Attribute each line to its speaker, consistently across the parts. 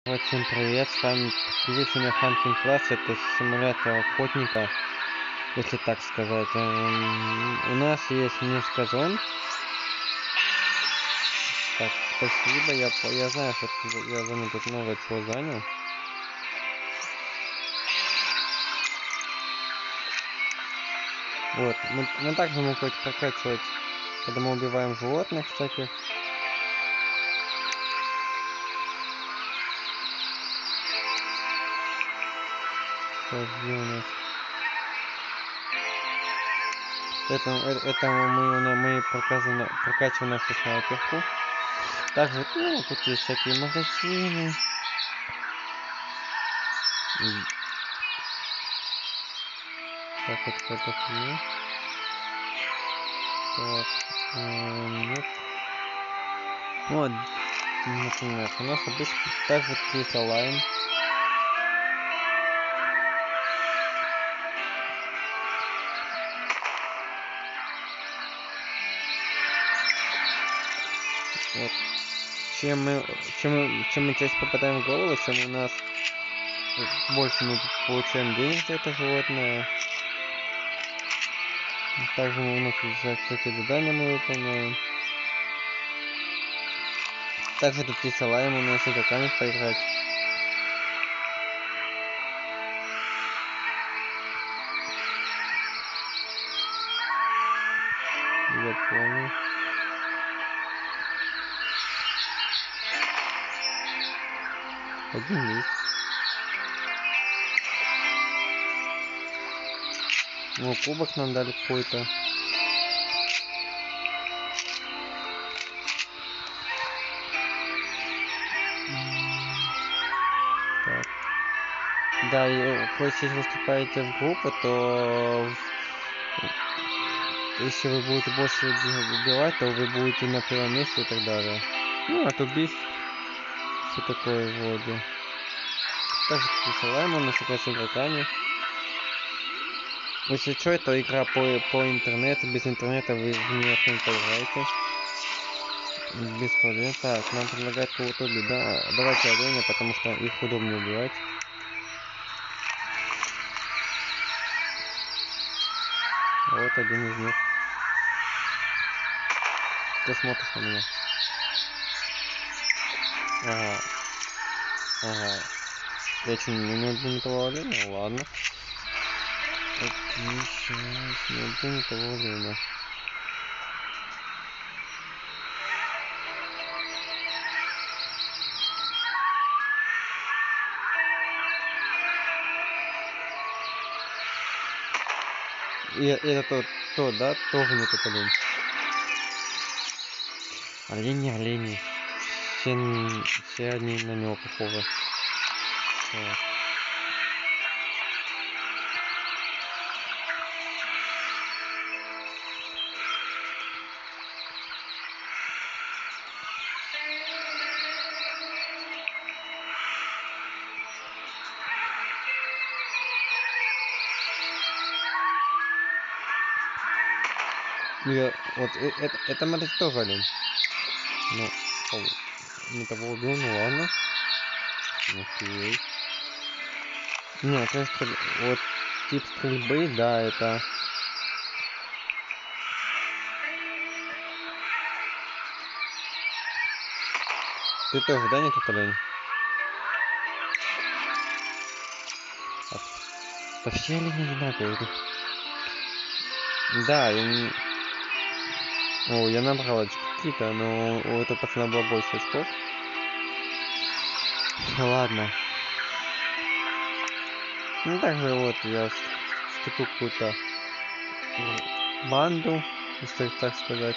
Speaker 1: Вот, всем привет, с вами приключения Hunting Class, это симулятор охотника, если так сказать. У нас есть несколько зон. Так, спасибо, я знаю, что я зону тут много чего занял. Вот, мы также можем прокачивать, когда мы убиваем животных всяких. Так, где у нас? Это мы прокачиваем нашу снайперку. Также, ну, тут есть всякие магазины. Так, вот это нет. Так, нет. Вот, например, у нас обычно также крыса лайм. Вот. Чем мы чаще попадаем в голову, чем у нас больше мы получаем денег за это животное. Также у нас всякие задания мы выполняем. Также тут есть лайм, у нас игроками поиграть. Я помню. Один есть. Ну, кубок нам дали какой-то. Так. Да, и если вы вступаете в группу, то если вы будете больше убивать, то вы будете на первом месте и так далее. Ну, от убийств, все такое вроде. Также присылаем можно сыграть с игроками. Если что, это игра по интернету. Без интернета вы в нее не поиграете. Без проблем. Так, нам предлагают кого-то убить. Да, давайте оленя, потому что их удобнее убивать. Вот один из них. Ты смотришь на меня. Ага. Я что, не убил того оленя? Ладно. Отлично. Не убил того оленя. И это тот, да? Тоже не тот олень. Олени. Все одни на него похожи. Так. Вот это смотрите тоже олень. Ну, не того убил, ну ладно. Окей. Не, конечно, вот тип стрельбы, да, это... Ты тоже, да, не тот олень? Да все олени одинаковые. Да, я не... О, я набрал очки какие-то, но у этого пацана было больше очков. Ладно. Ну, также вот я вступил в какую-то банду, если так сказать.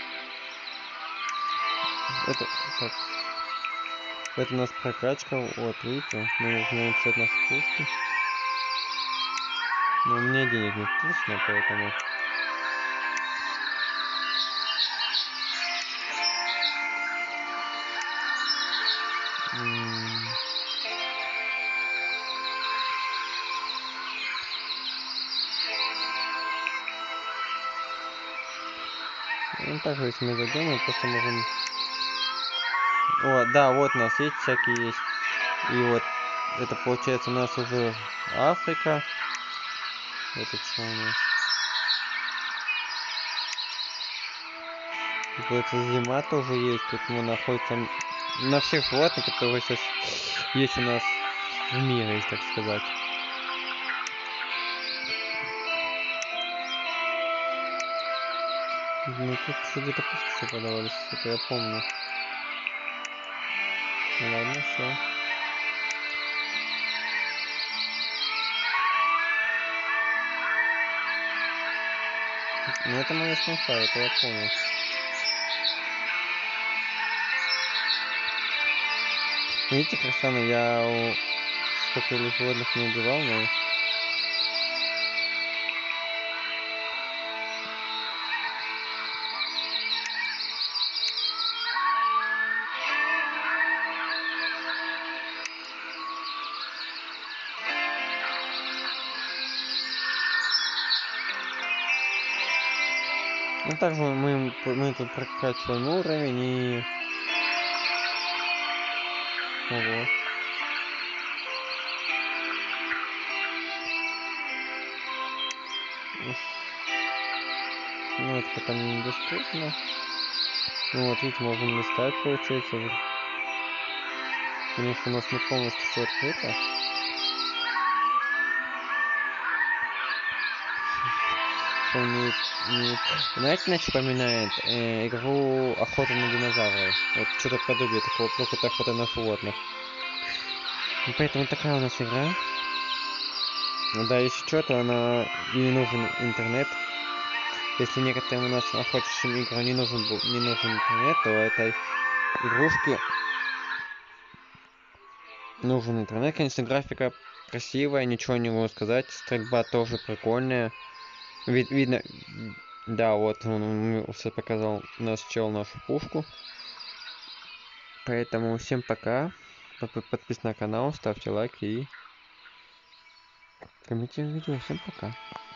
Speaker 1: Это так. Это у нас прокачка, вот видите, мы можем улучшать наши пушки. Но у меня денег не вкусно, поэтому... Ну, также если мы зайдем, мы просто можем... О, да, вот у нас есть всякие есть И вот это получается у нас уже Африка. Это что у нас? Получается зима тоже есть. Тут мы находимся на всех животных, которые сейчас есть у нас в мире, если так сказать. Ну тут что где-то пустоши продавались, это я помню. Ну ладно, все. Ну это моя снуха, это я понял. Видите, как странно, я сколько ли животных не убивал, но... Ну также мы тут прокачиваем уровень и... Ого. Ну это пока мне недоступно. Ну вот видите, можем листать, получается. Конечно, у нас не полностью все открыто. Знаете, значит, вспоминает игру Охота на динозавров. Вот что-то подобие такого, только это охота на животных. И поэтому такая у нас игра. Да, если что, то она не нужен интернет. Если некоторым у нас охотящим играм не нужен интернет, то этой игрушке нужен интернет. Конечно, графика красивая, ничего не могу сказать. Стрельба тоже прикольная. Видно, да, вот он все показал, наш чел нашу пушку. Поэтому всем пока. Подписывайтесь на канал, ставьте лайки и комментируйте видео. Всем пока.